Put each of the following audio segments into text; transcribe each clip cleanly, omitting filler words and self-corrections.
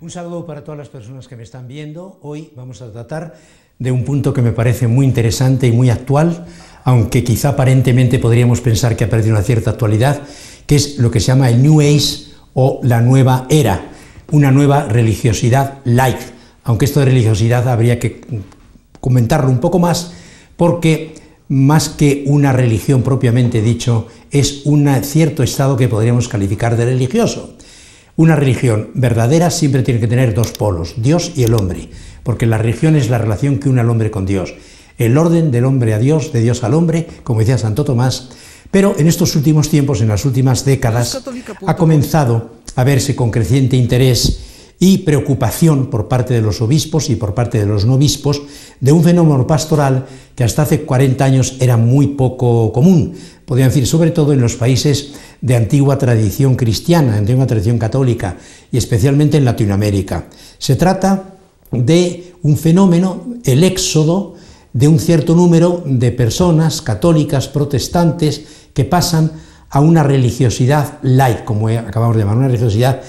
Un saludo para todas las personas que me están viendo. Hoy vamos a tratar de un punto que me parece muy interesante y muy actual, aunque quizá aparentemente podríamos pensar que ha perdido una cierta actualidad, que es lo que se llama el New Age o la nueva era, una nueva religiosidad light, aunque esto de religiosidad habría que comentarlo un poco más, porque más que una religión propiamente dicho, es un cierto estado que podríamos calificar de religioso. Una religión verdadera siempre tiene que tener dos polos, Dios y el hombre, porque la religión es la relación que une al hombre con Dios, el orden del hombre a Dios, de Dios al hombre, como decía Santo Tomás, pero en estos últimos tiempos, en las últimas décadas, ha comenzado a verse con creciente interés y preocupación por parte de los obispos y por parte de los no obispos de un fenómeno pastoral que hasta hace 40 años era muy poco común, podrían decir, sobre todo en los países de antigua tradición cristiana, antigua tradición católica, y especialmente en Latinoamérica. Se trata de un fenómeno, el éxodo de un cierto número de personas católicas, protestantes, que pasan a una religiosidad light, como acabamos de llamar, una religiosidad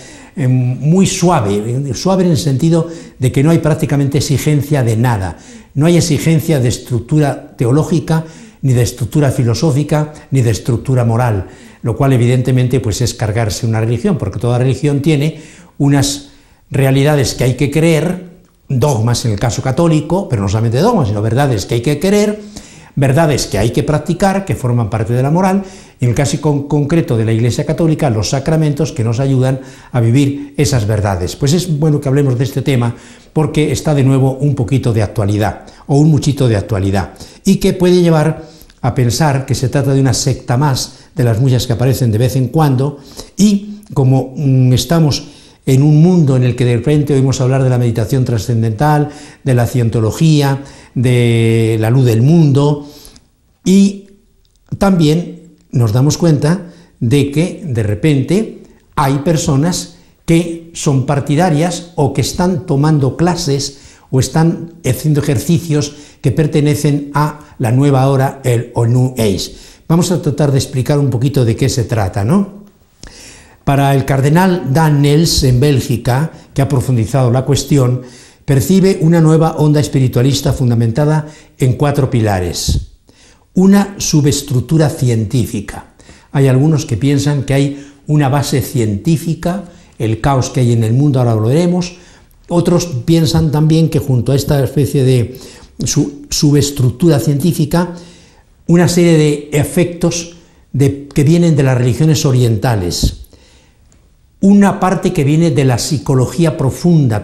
muy suave, suave en el sentido de que no hay prácticamente exigencia de nada, no hay exigencia de estructura teológica, ni de estructura filosófica, ni de estructura moral, lo cual evidentemente pues es cargarse una religión, porque toda religión tiene unas realidades que hay que creer, dogmas en el caso católico, pero no solamente dogmas, sino verdades que hay que creer, verdades que hay que practicar, que forman parte de la moral, y en el caso concreto de la Iglesia Católica, los sacramentos que nos ayudan a vivir esas verdades. Pues es bueno que hablemos de este tema, porque está de nuevo un poquito de actualidad, o un muchito de actualidad, y que puede llevar a pensar que se trata de una secta más de las muchas que aparecen de vez en cuando, y como estamos en un mundo en el que de repente oímos hablar de la meditación trascendental, de la cientología, de la luz del mundo, y también nos damos cuenta de que de repente hay personas que son partidarias o que están tomando clases o están haciendo ejercicios que pertenecen a la nueva hora, o New Age. Vamos a tratar de explicar un poquito de qué se trata, ¿no? Para el cardenal Daniels en Bélgica, que ha profundizado la cuestión, percibe una nueva onda espiritualista fundamentada en 4 pilares. Una subestructura científica. Hay algunos que piensan que hay una base científica, el caos que hay en el mundo, ahora lo veremos. Otros piensan también que junto a esta especie de subestructura científica, una serie de efectos que vienen de las religiones orientales. Una parte que viene de la psicología profunda,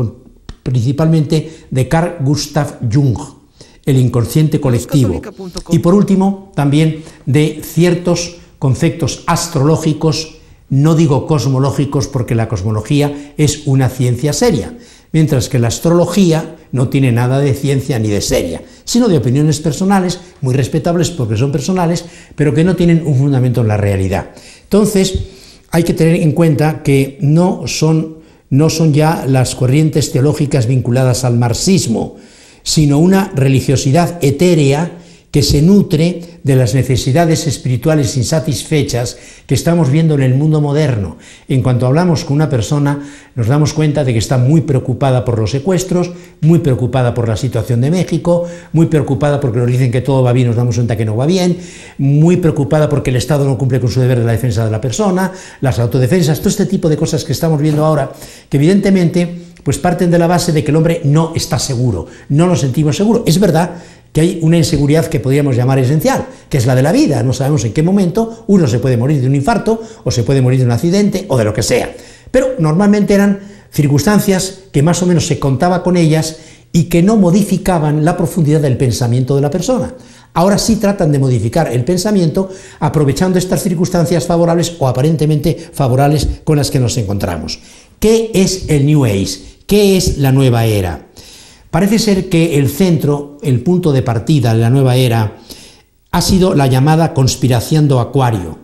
principalmente de Carl Gustav Jung, el inconsciente colectivo. Y por último, también de ciertos conceptos astrológicos, no digo cosmológicos porque la cosmología es una ciencia seria, mientras que la astrología no tiene nada de ciencia ni de seria, sino de opiniones personales, muy respetables porque son personales, pero que no tienen un fundamento en la realidad. Entonces, hay que tener en cuenta que no son ya las corrientes teológicas vinculadas al marxismo, sino una religiosidad etérea que se nutre de las necesidades espirituales insatisfechas que estamos viendo en el mundo moderno. En cuanto hablamos con una persona, nos damos cuenta de que está muy preocupada por los secuestros, muy preocupada por la situación de México, muy preocupada porque nos dicen que todo va bien, nos damos cuenta que no va bien, muy preocupada porque el Estado no cumple con su deber de la defensa de la persona, las autodefensas, todo este tipo de cosas que estamos viendo ahora, que evidentemente pues parten de la base de que el hombre no está seguro, no nos sentimos seguros. Es verdad que hay una inseguridad que podríamos llamar esencial, que es la de la vida. No sabemos en qué momento uno se puede morir de un infarto, o se puede morir de un accidente, o de lo que sea. Pero normalmente eran circunstancias que más o menos se contaba con ellas y que no modificaban la profundidad del pensamiento de la persona. Ahora sí tratan de modificar el pensamiento aprovechando estas circunstancias favorables o aparentemente favorables con las que nos encontramos. ¿Qué es el New Age? ¿Qué es la nueva era? Parece ser que el centro, el punto de partida de la nueva era, ha sido la llamada conspiración de Acuario,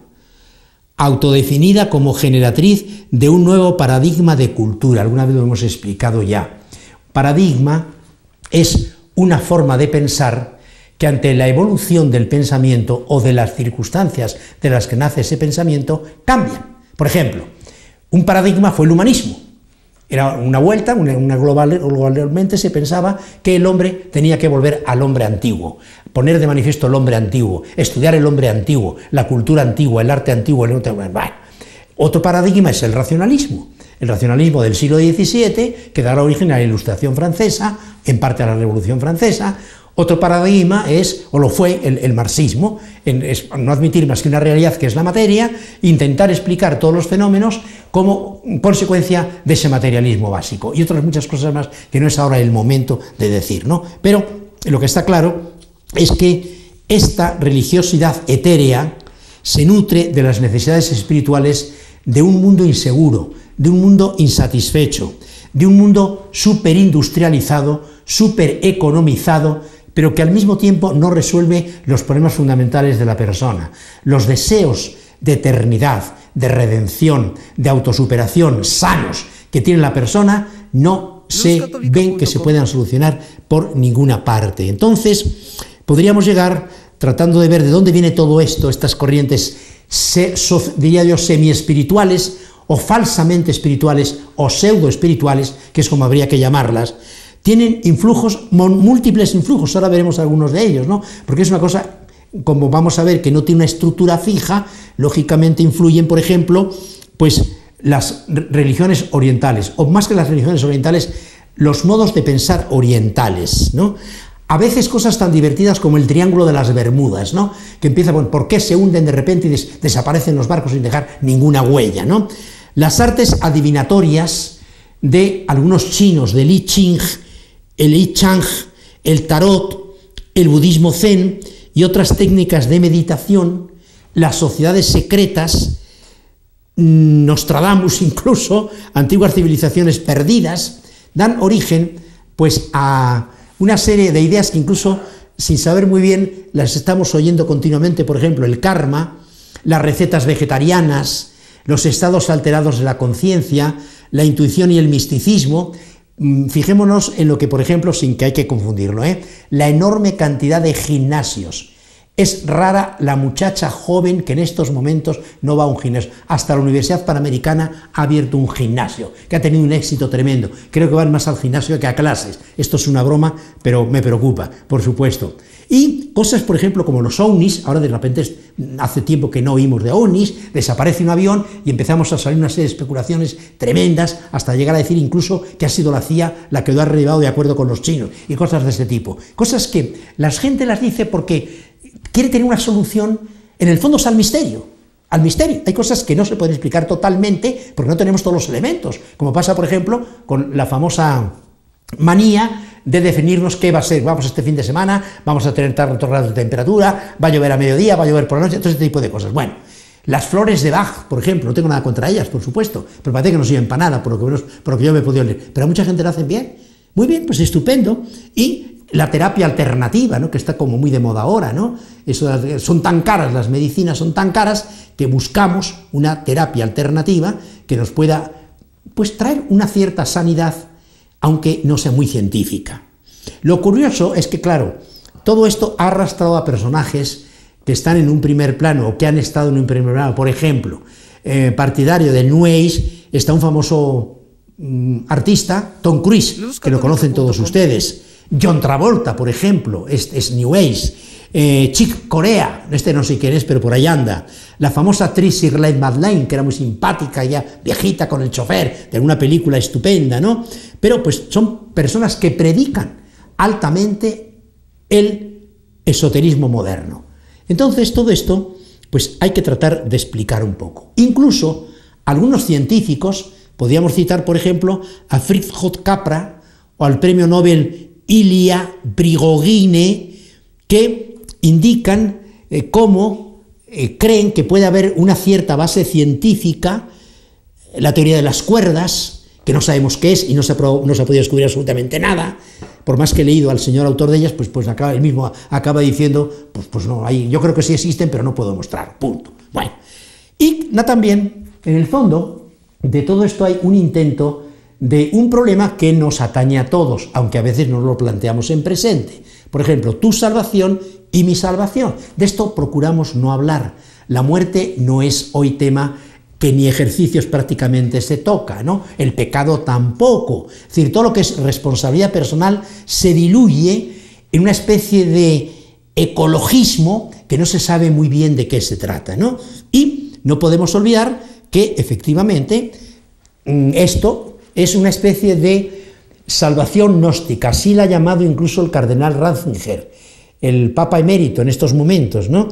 autodefinida como generatriz de un nuevo paradigma de cultura. Alguna vez lo hemos explicado ya. Paradigma es una forma de pensar que ante la evolución del pensamiento o de las circunstancias de las que nace ese pensamiento, cambian. Por ejemplo, un paradigma fue el humanismo. Era una vuelta, globalmente se pensaba que el hombre tenía que volver al hombre antiguo, poner de manifiesto el hombre antiguo, estudiar el hombre antiguo, la cultura antigua, el arte antiguo, bueno. Otro paradigma es el racionalismo del siglo XVII, que dará origen a la Ilustración francesa, en parte a la Revolución Francesa. Otro paradigma es, o lo fue, el marxismo, es no admitir más que una realidad que es la materia, intentar explicar todos los fenómenos como consecuencia de ese materialismo básico, y otras muchas cosas más que no es ahora el momento de decir, ¿no? Pero lo que está claro es que esta religiosidad etérea se nutre de las necesidades espirituales de un mundo inseguro, de un mundo insatisfecho, de un mundo superindustrializado, supereconomizado, pero que al mismo tiempo no resuelve los problemas fundamentales de la persona. Los deseos de eternidad, de redención, de autosuperación sanos que tiene la persona no se ven que se puedan solucionar por ninguna parte. Entonces, podríamos llegar, tratando de ver de dónde viene todo esto, estas corrientes, diría yo, semi-espirituales, o falsamente espirituales, o pseudo-espirituales, que es como habría que llamarlas, tienen influjos, múltiples influjos, ahora veremos algunos de ellos, ¿no? Porque es una cosa, como vamos a ver, que no tiene una estructura fija, lógicamente influyen, por ejemplo, pues las religiones orientales, o más que las religiones orientales, los modos de pensar orientales, ¿no? A veces cosas tan divertidas como el Triángulo de las Bermudas, ¿no? Que empieza con ¿por qué se hunden de repente y desaparecen los barcos sin dejar ninguna huella, ¿no? Las artes adivinatorias de algunos chinos, de Li Ching, el I Chang, el tarot, el budismo zen y otras técnicas de meditación, las sociedades secretas, Nostradamus incluso, antiguas civilizaciones perdidas, dan origen pues a una serie de ideas que incluso sin saber muy bien las estamos oyendo continuamente, por ejemplo, el karma, las recetas vegetarianas, los estados alterados de la conciencia, la intuición y el misticismo. Fijémonos en lo que, por ejemplo, sin que hay que confundirlo, la enorme cantidad de gimnasios. Es rara la muchacha joven que en estos momentos no va a un gimnasio. Hasta la Universidad Panamericana ha abierto un gimnasio, que ha tenido un éxito tremendo. Creo que van más al gimnasio que a clases. Esto es una broma, pero me preocupa, por supuesto. Y cosas, por ejemplo, como los ovnis, ahora de repente hace tiempo que no oímos de ovnis, desaparece un avión y empezamos a salir una serie de especulaciones tremendas, hasta llegar a decir incluso que ha sido la CIA la que lo ha derribado de acuerdo con los chinos, y cosas de este tipo. Cosas que la gente las dice porque quiere tener una solución, en el fondo es al misterio. Al misterio. Hay cosas que no se pueden explicar totalmente porque no tenemos todos los elementos, como pasa, por ejemplo, con la famosa manía de definirnos qué va a ser. Vamos este fin de semana, vamos a tener tantos grados de temperatura, va a llover a mediodía, va a llover por la noche, todo este tipo de cosas. Bueno, las flores de Bach, por ejemplo, no tengo nada contra ellas, por supuesto, pero parece que no sirven para nada, por lo que yo me he podido leer. Pero a mucha gente lo hacen bien. Muy bien, pues estupendo. Y la terapia alternativa, ¿no? Que está como muy de moda ahora, ¿no? Son tan caras, las medicinas son tan caras, que buscamos una terapia alternativa que nos pueda, pues, traer una cierta sanidad, aunque no sea muy científica. Lo curioso es que, claro, todo esto ha arrastrado a personajes que están en un primer plano, o que han estado en un primer plano. Por ejemplo, partidario del New Age, está un famoso artista, Tom Cruise, que lo conocen todos ustedes. John Travolta, por ejemplo, es New Age. Chick Corea, no sé quién es, pero por ahí anda. La famosa actriz Shirley MacLaine, que era muy simpática, ya viejita con el chofer, de una película estupenda, ¿no? Pero pues son personas que predican altamente el esoterismo moderno. Entonces todo esto, pues hay que tratar de explicar un poco. Incluso algunos científicos, podríamos citar, por ejemplo, a Fritz Capra o al premio Nobel Ilya Prigogine, que indican cómo creen que puede haber una cierta base científica, la teoría de las cuerdas, que no sabemos qué es y no se ha podido descubrir absolutamente nada, por más que he leído al señor autor de ellas, pues él mismo acaba diciendo, pues no, yo creo que sí existen, pero no puedo mostrar, punto. Bueno, y también, en el fondo, de todo esto hay un intento de un problema que nos atañe a todos, aunque a veces no lo planteamos en presente. Por ejemplo, tu salvación y mi salvación. De esto procuramos no hablar. La muerte no es hoy tema que ni ejercicios prácticamente se toca, ¿no? El pecado tampoco. Es decir, todo lo que es responsabilidad personal se diluye en una especie de ecologismo que no se sabe muy bien de qué se trata, ¿no? Y no podemos olvidar que, efectivamente, esto es una especie de salvación gnóstica, así la ha llamado incluso el cardenal Ratzinger, el Papa emérito en estos momentos, ¿no?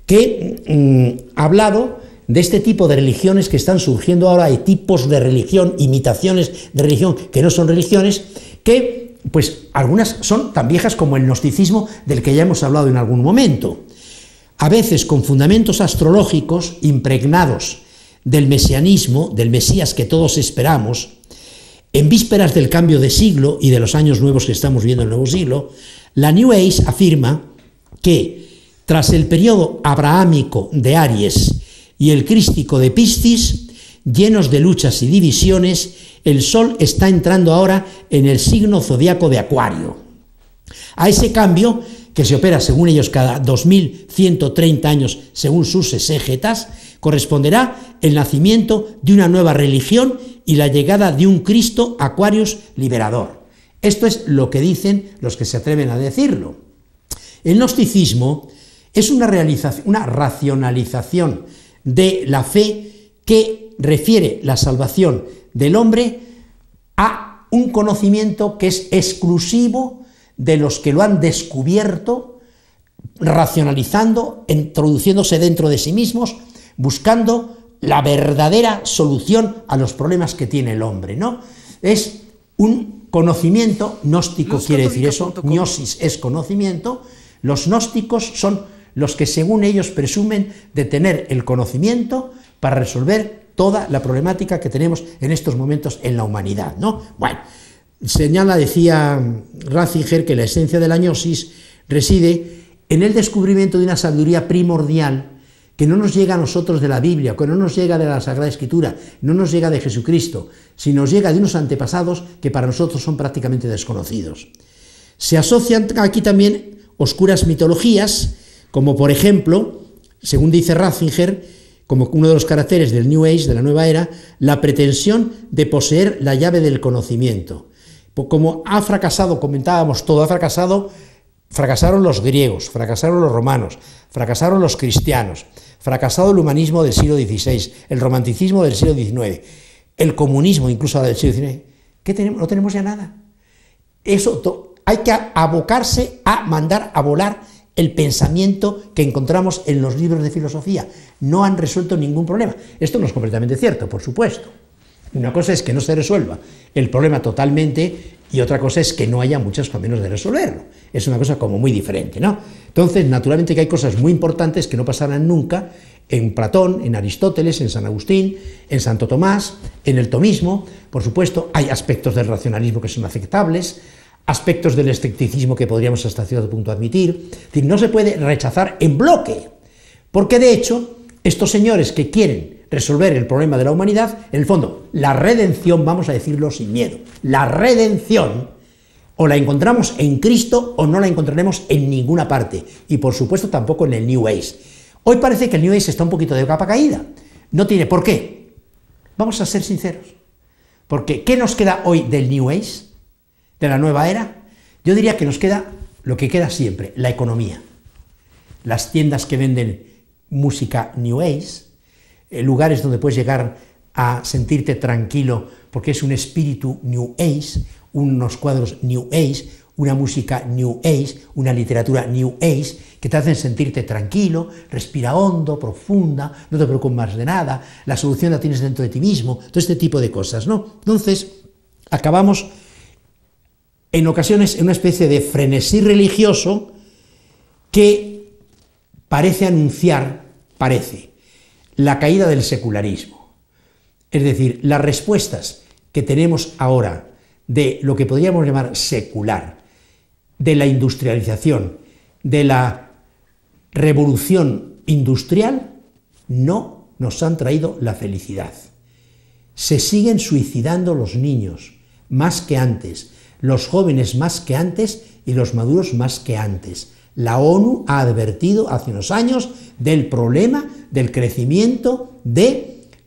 Que ha hablado de este tipo de religiones que están surgiendo ahora, de tipos de religión, imitaciones de religión que no son religiones, que pues algunas son tan viejas como el gnosticismo del que ya hemos hablado en algún momento, a veces con fundamentos astrológicos impregnados del mesianismo, del Mesías que todos esperamos. En vísperas del cambio de siglo y de los años nuevos que estamos viendo en el nuevo siglo, la New Age afirma que tras el periodo abrahámico de Aries y el crístico de Piscis, llenos de luchas y divisiones, el Sol está entrando ahora en el signo zodiaco de Acuario. A ese cambio, que se opera según ellos cada 2130 años según sus exégetas, corresponderá el nacimiento de una nueva religión y la llegada de un Cristo Aquarius liberador. Esto es lo que dicen los que se atreven a decirlo. El gnosticismo es una racionalización de la fe que refiere la salvación del hombre a un conocimiento que es exclusivo de los que lo han descubierto, racionalizando, introduciéndose dentro de sí mismos, buscando la verdadera solución a los problemas que tiene el hombre, ¿no? Es un conocimiento gnóstico, quiere decir eso, gnosis es conocimiento. Los gnósticos son los que según ellos presumen de tener el conocimiento para resolver toda la problemática que tenemos en estos momentos en la humanidad, ¿no? Bueno, decía Ratzinger que la esencia de la gnosis reside en el descubrimiento de una sabiduría primordial que no nos llega a nosotros de la Biblia, que no nos llega de la Sagrada Escritura, no nos llega de Jesucristo, sino nos llega de unos antepasados que para nosotros son prácticamente desconocidos. Se asocian aquí también oscuras mitologías, como por ejemplo, según dice Ratzinger, como uno de los caracteres del New Age, de la nueva era, la pretensión de poseer la llave del conocimiento. Como ha fracasado, comentábamos todo, fracasaron los griegos, fracasaron los romanos, fracasaron los cristianos, fracasado el humanismo del siglo XVI, el romanticismo del siglo XIX, el comunismo incluso del siglo XIX. ¿Qué tenemos? No tenemos ya nada. Eso hay que abocarse a mandar a volar el pensamiento que encontramos en los libros de filosofía. No han resuelto ningún problema. Esto no es completamente cierto, por supuesto. Una cosa es que no se resuelva el problema totalmente y otra cosa es que no haya muchos caminos de resolverlo. Es una cosa como muy diferente, ¿no? Entonces, naturalmente que hay cosas muy importantes que no pasarán nunca en Platón, en Aristóteles, en San Agustín, en Santo Tomás, en el tomismo. Por supuesto, hay aspectos del racionalismo que son aceptables, aspectos del escepticismo que podríamos hasta cierto punto admitir. Es decir, no se puede rechazar en bloque, porque de hecho, estos señores que quieren resolver el problema de la humanidad, en el fondo, la redención, vamos a decirlo sin miedo, la redención o la encontramos en Cristo o no la encontraremos en ninguna parte, y por supuesto tampoco en el New Age. Hoy parece que el New Age está un poquito de capa caída, no tiene por qué. Vamos a ser sinceros, porque ¿qué nos queda hoy del New Age, de la nueva era? Yo diría que nos queda lo que queda siempre, la economía. Las tiendas que venden música New Age, lugares donde puedes llegar a sentirte tranquilo porque es un espíritu New Age, unos cuadros New Age, una música New Age, una literatura New Age, que te hacen sentirte tranquilo, respira hondo, profunda, no te preocupes más de nada, la solución la tienes dentro de ti mismo, todo este tipo de cosas, ¿no? Entonces, acabamos en ocasiones en una especie de frenesí religioso que parece anunciar, la caída del secularismo. Es decir, las respuestas que tenemos ahora de lo que podríamos llamar secular, de la industrialización, de la revolución industrial, no nos han traído la felicidad. Se siguen suicidando los niños más que antes, los jóvenes más que antes y los maduros más que antes. La ONU ha advertido hace unos años del problema del crecimiento de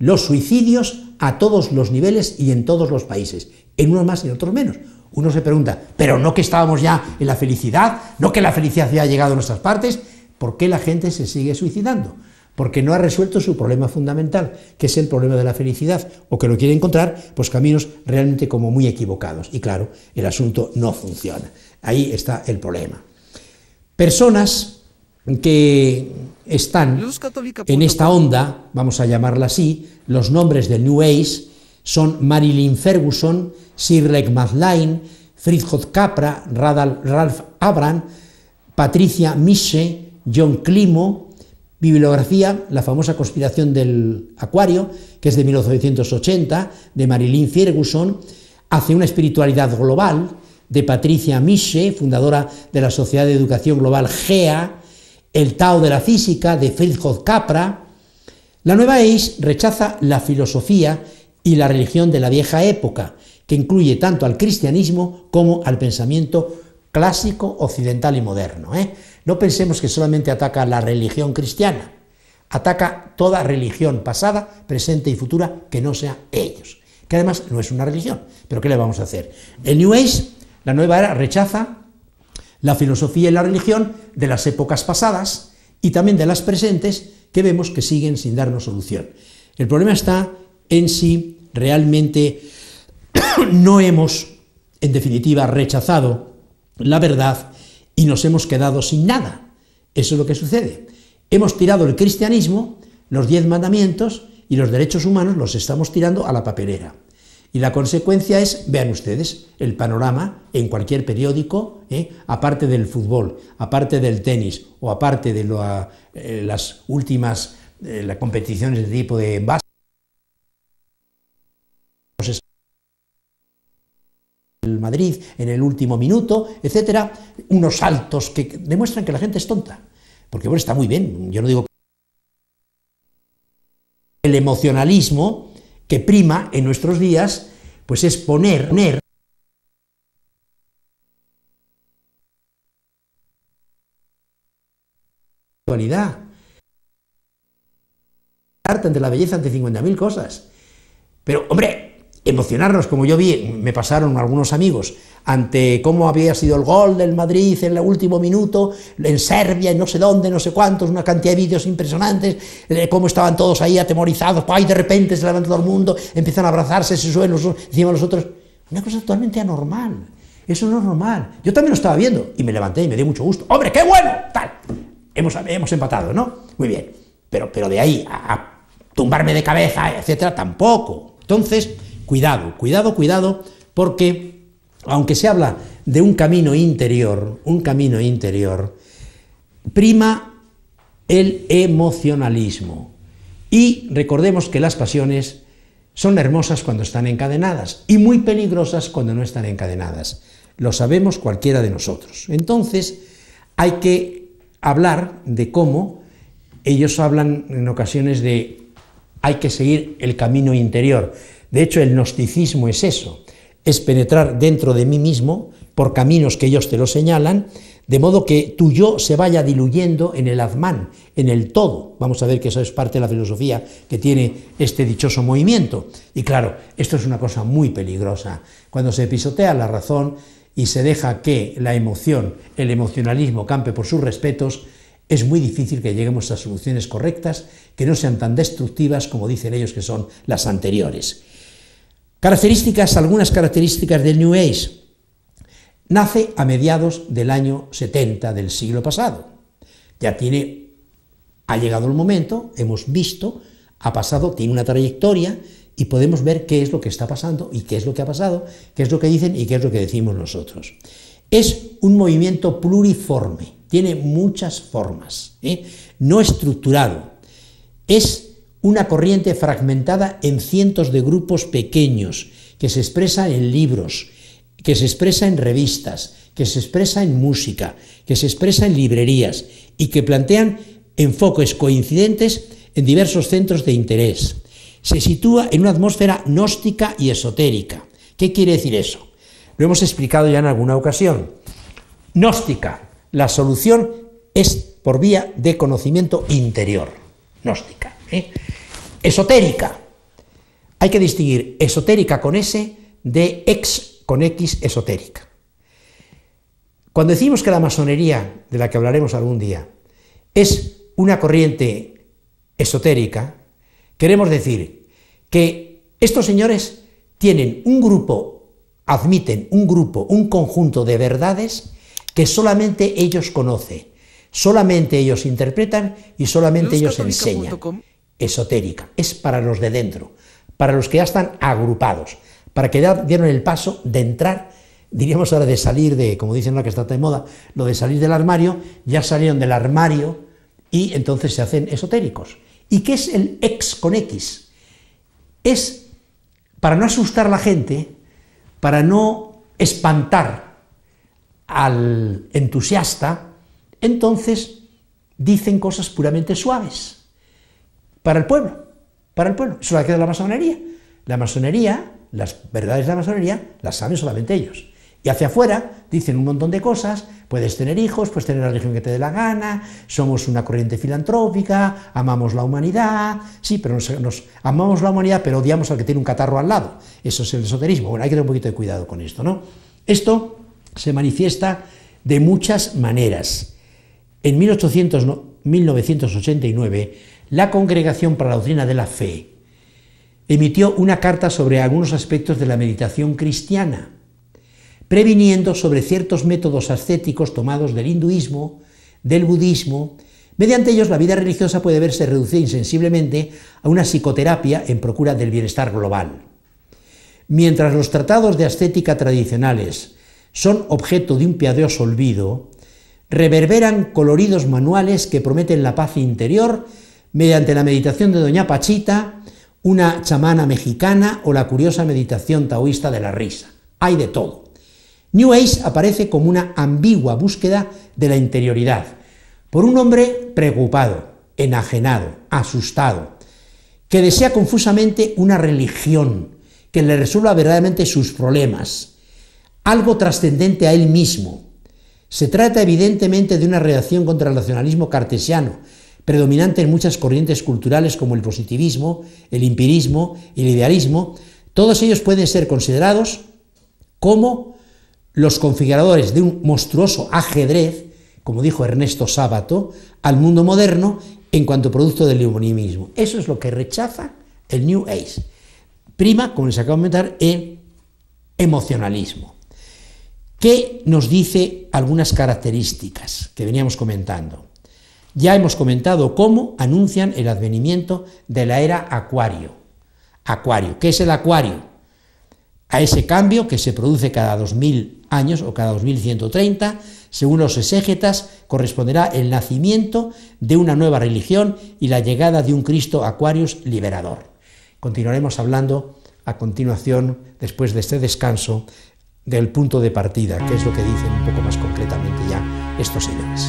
los suicidios a todos los niveles y en todos los países, en unos más y en otros menos. Uno se pregunta, ¿pero no que estábamos ya en la felicidad? ¿No que la felicidad ya ha llegado a nuestras partes? ¿Por qué la gente se sigue suicidando? Porque no ha resuelto su problema fundamental, que es el problema de la felicidad, o que lo quiere encontrar, pues caminos realmente como muy equivocados. Y claro, el asunto no funciona. Ahí está el problema. Personas que están en esta onda, vamos a llamarla así, los nombres del New Age son Marilyn Ferguson, Sir Lech McLean, Fritjof Capra, Ralph Abram, Patricia Mische, John Climo. Bibliografía, la famosa conspiración del Acuario, que es de 1980, de Marilyn Ferguson, hacia una espiritualidad global, de Patricia Mische, fundadora de la Sociedad de Educación Global GEA, el Tao de la Física, de Fritjof Capra. La Nueva Age rechaza la filosofía y la religión de la vieja época, que incluye tanto al cristianismo como al pensamiento clásico, occidental y moderno. No pensemos que solamente ataca la religión cristiana, ataca toda religión pasada, presente y futura que no sea ellos, que además no es una religión, pero ¿qué le vamos a hacer? El New Age, la nueva era, rechaza la filosofía y la religión de las épocas pasadas y también de las presentes, que vemos que siguen sin darnos solución. El problema está en si realmente no hemos, en definitiva, rechazado la verdad y nos hemos quedado sin nada. Eso es lo que sucede. Hemos tirado el cristianismo, los 10 mandamientos y los derechos humanos los estamos tirando a la papelera. Y la consecuencia es, vean ustedes, el panorama en cualquier periódico, aparte del fútbol, aparte del tenis o aparte de las últimas las competiciones de tipo de básquet, el Madrid en el último minuto, etcétera, unos saltos que demuestran que la gente es tonta, porque bueno, está muy bien, yo no digo que el emocionalismo que prima en nuestros días, pues es poner actualidad, hartan de la belleza ante 50.000 cosas, pero hombre, emocionarnos, como yo vi, me pasaron algunos amigos, ante cómo había sido el gol del Madrid en el último minuto, en Serbia, en no sé dónde, no sé cuántos, una cantidad de vídeos impresionantes, cómo estaban todos ahí atemorizados, ¡ay! De repente se levanta todo el mundo, empiezan a abrazarse, se suben encima de los otros, una cosa totalmente anormal, eso no es normal. Yo también lo estaba viendo, y me levanté y me dio mucho gusto, ¡hombre, qué bueno! Tal, hemos empatado, ¿no? Muy bien, pero de ahí a tumbarme de cabeza, etcétera, tampoco. Entonces, cuidado, porque aunque se habla de un camino interior, prima el emocionalismo. Y recordemos que las pasiones son hermosas cuando están encadenadas y muy peligrosas cuando no están encadenadas. Lo sabemos cualquiera de nosotros. Entonces, hay que hablar de cómo ellos hablan en ocasiones de hay que seguir el camino interior. De hecho, el gnosticismo es eso, es penetrar dentro de mí mismo por caminos que ellos te lo señalan, de modo que tu yo se vaya diluyendo en el Atman, en el todo. Vamos a ver que eso es parte de la filosofía que tiene este dichoso movimiento. Y claro, esto es una cosa muy peligrosa. Cuando se pisotea la razón y se deja que la emoción, el emocionalismo campe por sus respetos, es muy difícil que lleguemos a soluciones correctas que no sean tan destructivas como dicen ellos que son las anteriores. Algunas características del New Age. Nace a mediados del año 70 del siglo pasado. Ha llegado el momento, hemos visto, ha pasado, tiene una trayectoria y podemos ver qué es lo que está pasando y qué es lo que ha pasado, qué es lo que dicen y qué es lo que decimos nosotros. Es un movimiento pluriforme, tiene muchas formas, no estructurado. Es una corriente fragmentada en cientos de grupos pequeños, que se expresa en libros, que se expresa en revistas, que se expresa en música, que se expresa en librerías y que plantean enfoques coincidentes en diversos centros de interés. Se sitúa en una atmósfera gnóstica y esotérica. ¿Qué quiere decir eso? Lo hemos explicado ya en alguna ocasión. Gnóstica, la solución es por vía de conocimiento interior. Gnóstica. Esotérica, Hay que distinguir esotérica con S de ex con X esotérica. Cuando decimos que la masonería, de la que hablaremos algún día, es una corriente esotérica, queremos decir que estos señores tienen un grupo, admiten un grupo, un conjunto de verdades que solamente ellos conocen, solamente ellos interpretan y solamente ellos enseñan. Esotérica, es para los de dentro, para los que ya están agrupados, para que ya dieron el paso de entrar, diríamos ahora de salir de, como dicen ahora que está de moda, lo de salir del armario, ya salieron del armario y entonces se hacen esotéricos. ¿Y qué es el ex con X? Es, para no asustar a la gente, para no espantar al entusiasta, entonces dicen cosas puramente suaves para el pueblo, para el pueblo. Eso es lo que es la masonería. La masonería, las verdades de la masonería, las saben solamente ellos. Y hacia afuera dicen un montón de cosas, puedes tener hijos, puedes tener la religión que te dé la gana, somos una corriente filantrópica, amamos la humanidad, sí, pero nos amamos la humanidad, pero odiamos al que tiene un catarro al lado. Eso es el esoterismo. Bueno, hay que tener un poquito de cuidado con esto, ¿no? Esto se manifiesta de muchas maneras. En 1989, la Congregación para la Doctrina de la Fe emitió una carta sobre algunos aspectos de la meditación cristiana, previniendo sobre ciertos métodos ascéticos tomados del hinduismo, del budismo. Mediante ellos la vida religiosa puede verse reducida insensiblemente a una psicoterapia en procura del bienestar global. Mientras los tratados de ascética tradicionales son objeto de un piadoso olvido, reverberan coloridos manuales que prometen la paz interior mediante la meditación de Doña Pachita, una chamana mexicana o la curiosa meditación taoísta de la risa. Hay de todo. New Age aparece como una ambigua búsqueda de la interioridad, por un hombre preocupado, enajenado, asustado, que desea confusamente una religión que le resuelva verdaderamente sus problemas, algo trascendente a él mismo. Se trata evidentemente de una reacción contra el racionalismo cartesiano, predominante en muchas corrientes culturales como el positivismo, el empirismo y el idealismo. Todos ellos pueden ser considerados como los configuradores de un monstruoso ajedrez, como dijo Ernesto Sábato, al mundo moderno en cuanto producto del iluminismo. Eso es lo que rechaza el New Age. Prima, como les acabo de comentar, el emocionalismo. ¿Qué nos dice algunas características que veníamos comentando? Ya hemos comentado cómo anuncian el advenimiento de la era Acuario. Acuario, ¿qué es el Acuario? A ese cambio que se produce cada 2000 años o cada 2130, según los exégetas, corresponderá el nacimiento de una nueva religión y la llegada de un Cristo Aquarius liberador. Continuaremos hablando a continuación, después de este descanso, del punto de partida, que es lo que dicen un poco más concretamente ya estos señores.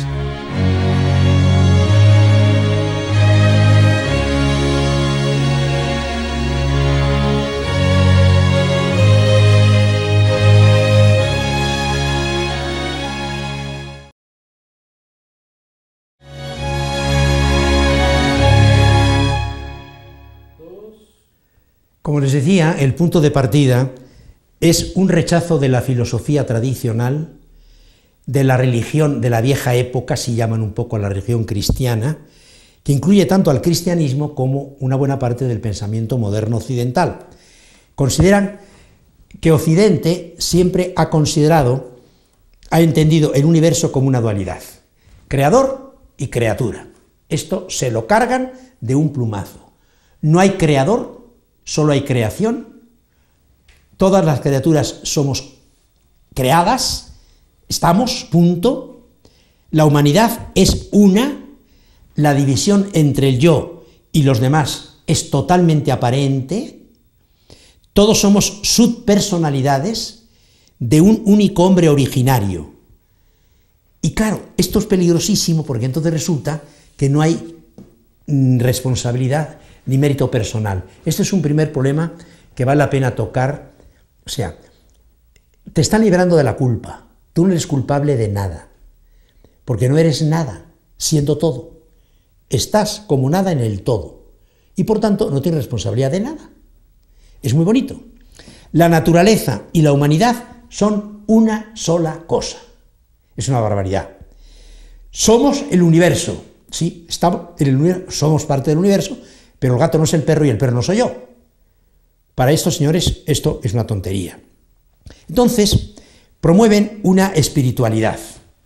Como les decía, el punto de partida es un rechazo de la filosofía tradicional, de la religión de la vieja época, si llaman un poco a la religión cristiana, que incluye tanto al cristianismo como una buena parte del pensamiento moderno occidental. Consideran que Occidente siempre ha entendido el universo como una dualidad, creador y criatura. Esto se lo cargan de un plumazo. No hay creador, solo hay creación. Todas las criaturas somos creadas, estamos, punto. La humanidad es una, la división entre el yo y los demás es totalmente aparente, todos somos subpersonalidades de un único hombre originario. Y claro, esto es peligrosísimo porque entonces resulta que no hay responsabilidad ni mérito personal. Este es un primer problema que vale la pena tocar. O sea, te están librando de la culpa. Tú no eres culpable de nada, porque no eres nada, siendo todo. Estás como nada en el todo, y por tanto no tienes responsabilidad de nada. Es muy bonito. La naturaleza y la humanidad son una sola cosa. Es una barbaridad. Somos el universo. Sí, estamos en el universo, somos parte del universo, pero el gato no es el perro y el perro no soy yo. Para estos señores esto es una tontería. Entonces, promueven una espiritualidad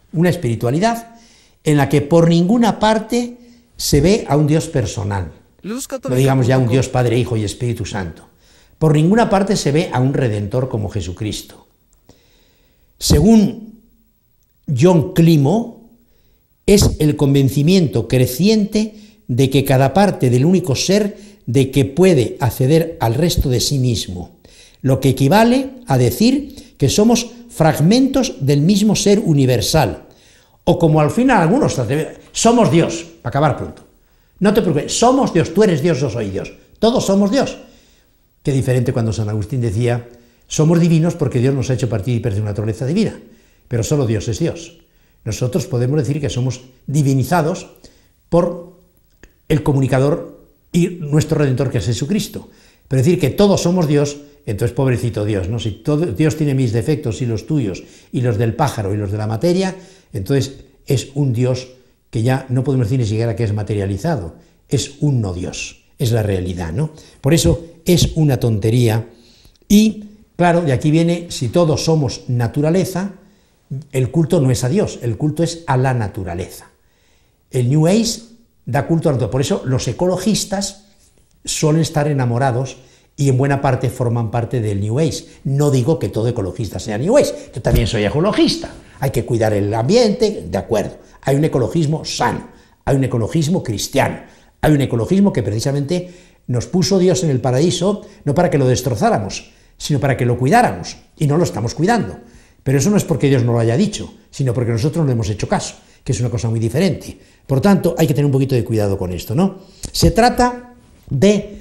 en la que por ninguna parte se ve a un Dios personal, no digamos ya un Dios Padre, Hijo y Espíritu Santo. Por ninguna parte se ve a un Redentor como Jesucristo. Según John Climo, es el convencimiento creciente de que cada parte del único ser de que puede acceder al resto de sí mismo, lo que equivale a decir que somos fragmentos del mismo ser universal, o como al final algunos, somos Dios, para acabar pronto. No te preocupes, somos Dios, tú eres Dios, yo soy Dios, todos somos Dios. Qué diferente cuando San Agustín decía, somos divinos porque Dios nos ha hecho partícipes de una naturaleza divina, pero solo Dios es Dios. Nosotros podemos decir que somos divinizados por el comunicador y nuestro Redentor, que es Jesucristo. Pero decir que todos somos Dios, entonces pobrecito Dios, ¿no? Si Dios tiene mis defectos y los tuyos, y los del pájaro y los de la materia, entonces es un Dios que ya no podemos decir ni siquiera que es materializado, es un no Dios, es la realidad, ¿no? Por eso es una tontería. Y claro, de aquí viene, si todos somos naturaleza, el culto no es a Dios, el culto es a la naturaleza. El New Age da culto a la naturaleza, por eso los ecologistas suelen estar enamorados y en buena parte forman parte del New Age. No digo que todo ecologista sea New Age, yo también soy ecologista, hay que cuidar el ambiente, de acuerdo, hay un ecologismo sano, hay un ecologismo cristiano, hay un ecologismo que precisamente nos puso Dios en el paraíso, no para que lo destrozáramos, sino para que lo cuidáramos, y no lo estamos cuidando. Pero eso no es porque Dios no lo haya dicho, sino porque nosotros no le hemos hecho caso, que es una cosa muy diferente. Por tanto, hay que tener un poquito de cuidado con esto, ¿no? Se trata de,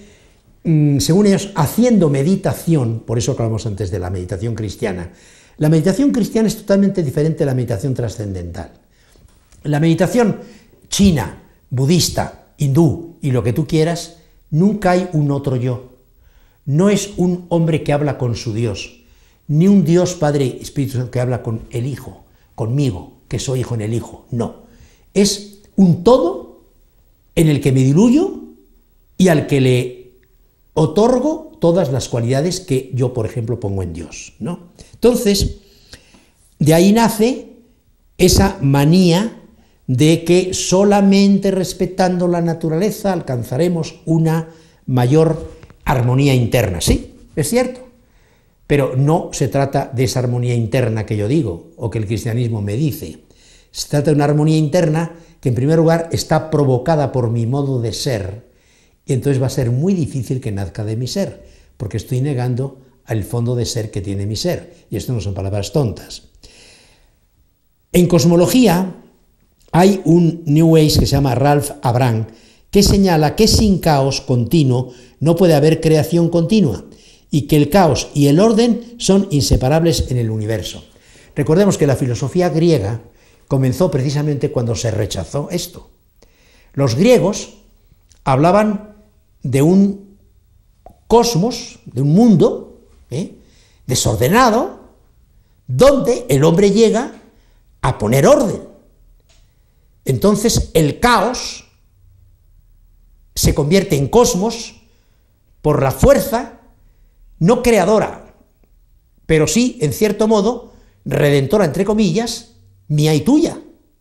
según ellos, haciendo meditación, por eso hablamos antes de la meditación cristiana. La meditación cristiana es totalmente diferente de la meditación trascendental. La meditación china, budista, hindú y lo que tú quieras, nunca hay un otro yo. No es un hombre que habla con su Dios, ni un Dios Padre Espíritu Santo que habla con el Hijo, conmigo, que soy hijo en el Hijo. No. Es un todo en el que me diluyo y al que le otorgo todas las cualidades que yo, por ejemplo, pongo en Dios, ¿no? Entonces, de ahí nace esa manía de que solamente respetando la naturaleza alcanzaremos una mayor armonía interna. Sí, es cierto, pero no se trata de esa armonía interna que yo digo, o que el cristianismo me dice. Se trata de una armonía interna que en primer lugar está provocada por mi modo de ser, y entonces va a ser muy difícil que nazca de mi ser, porque estoy negando al fondo de ser que tiene mi ser, y esto no son palabras tontas. En cosmología hay un New Age que se llama Ralph Abraham, que señala que sin caos continuo no puede haber creación continua, y que el caos y el orden son inseparables en el universo. Recordemos que la filosofía griega comenzó precisamente cuando se rechazó esto. Los griegos hablaban de un cosmos, de un mundo desordenado, donde el hombre llega a poner orden. Entonces el caos se convierte en cosmos por la fuerza no creadora, pero sí, en cierto modo, redentora, entre comillas, mía y tuya.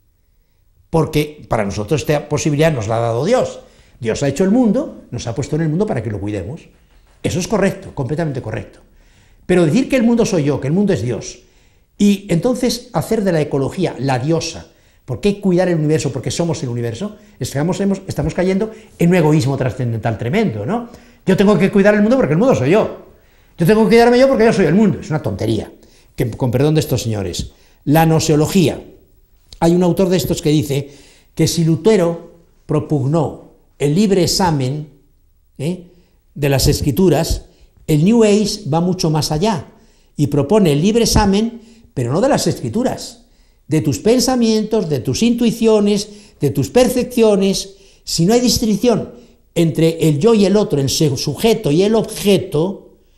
Porque para nosotros esta posibilidad nos la ha dado Dios. Dios ha hecho el mundo, nos ha puesto en el mundo para que lo cuidemos. Eso es correcto, completamente correcto. Pero decir que el mundo soy yo, que el mundo es Dios, y entonces hacer de la ecología la diosa, ¿por qué cuidar el universo? Porque somos el universo, estamos cayendo en un egoísmo trascendental tremendo, ¿no? Yo tengo que cuidar el mundo porque el mundo soy yo. Yo tengo que cuidarme yo porque yo soy el mundo. Es una tontería, que, con perdón de estos señores. La gnoseología. Hay un autor de estos que dice que si Lutero propugnó el libre examen de las Escrituras, el New Age va mucho más allá y propone el libre examen, pero no de las Escrituras, de tus pensamientos, de tus intuiciones, de tus percepciones. Si no hay distinción entre el yo y el otro, el sujeto y el objeto,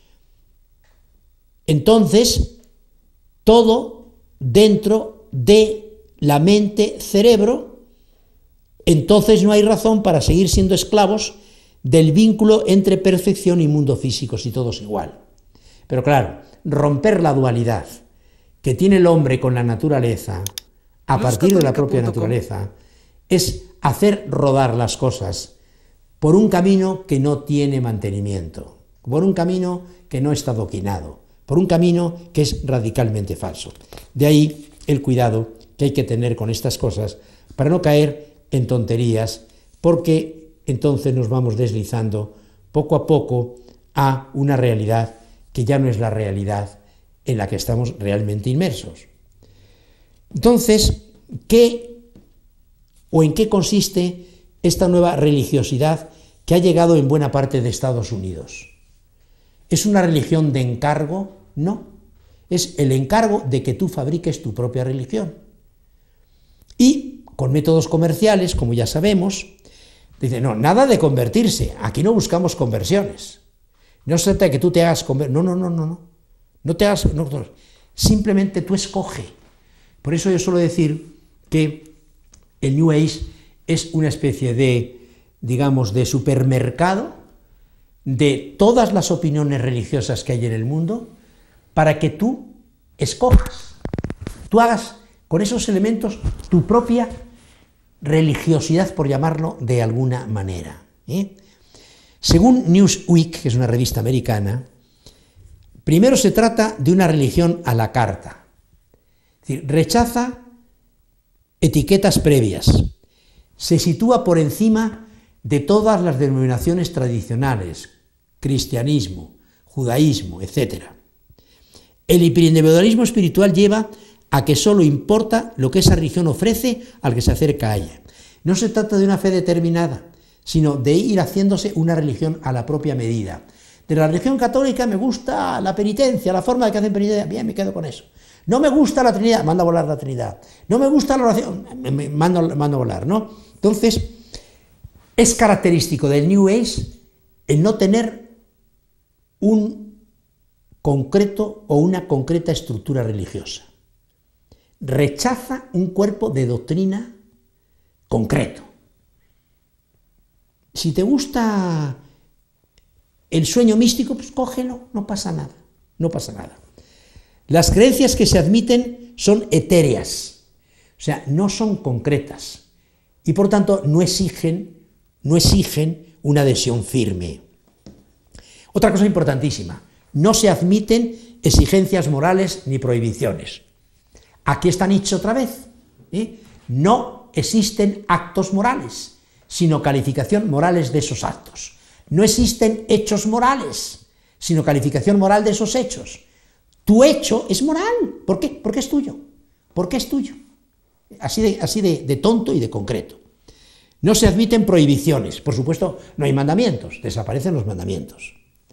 Entonces, todo dentro de la mente-cerebro, entonces no hay razón para seguir siendo esclavos del vínculo entre perfección y mundo físico, si todo es igual. Pero claro, romper la dualidad que tiene el hombre con la naturaleza, a partir de la propia naturaleza, es hacer rodar las cosas por un camino que no tiene mantenimiento, por un camino que no está adoquinado, por un camino que es radicalmente falso. De ahí el cuidado que hay que tener con estas cosas para no caer en tonterías, porque entonces nos vamos deslizando poco a poco a una realidad que ya no es la realidad en la que estamos realmente inmersos. Entonces, ¿qué o en qué consiste esta nueva religiosidad que ha llegado en buena parte de Estados Unidos? ¿Es una religión de encargo? No. Es el encargo de que tú fabriques tu propia religión. Y con métodos comerciales, como ya sabemos, dice, no, nada de convertirse, aquí no buscamos conversiones. No se trata de que tú te hagas convertir, no te hagas, no, simplemente tú escoge. Por eso yo suelo decir que el New Age es una especie de, digamos, de supermercado de todas las opiniones religiosas que hay en el mundo para que tú escojas, tú hagas con esos elementos tu propia religiosidad, por llamarlo de alguna manera. Según Newsweek, que es una revista americana, primero se trata de una religión a la carta, es decir, rechaza etiquetas previas, se sitúa por encima de todas las denominaciones tradicionales, cristianismo, judaísmo, etc. El hiperindividualismo espiritual lleva a que solo importa lo que esa religión ofrece al que se acerca a ella. No se trata de una fe determinada, sino de ir haciéndose una religión a la propia medida. De la religión católica me gusta la penitencia, la forma de que hacen penitencia, bien, me quedo con eso. No me gusta la Trinidad, mando a volar la Trinidad. No me gusta la oración, me mando a volar, ¿no? Entonces, es característico del New Age el no tener un concreto o una concreta estructura religiosa. Rechaza un cuerpo de doctrina concreto. Si te gusta el sueño místico, pues cógelo, no pasa nada, no pasa nada. Las creencias que se admiten son etéreas, o sea, no son concretas, y por tanto no exigen una adhesión firme. Otra cosa importantísima, no se admiten exigencias morales ni prohibiciones. Aquí está Nietzsche otra vez, no existen actos morales, sino calificación morales de esos actos. No existen hechos morales, sino calificación moral de esos hechos. Tu hecho es moral. ¿Por qué? Porque es tuyo. ¿Por qué es tuyo? Así de tonto y de concreto. No se admiten prohibiciones. Por supuesto, no hay mandamientos. Desaparecen los mandamientos.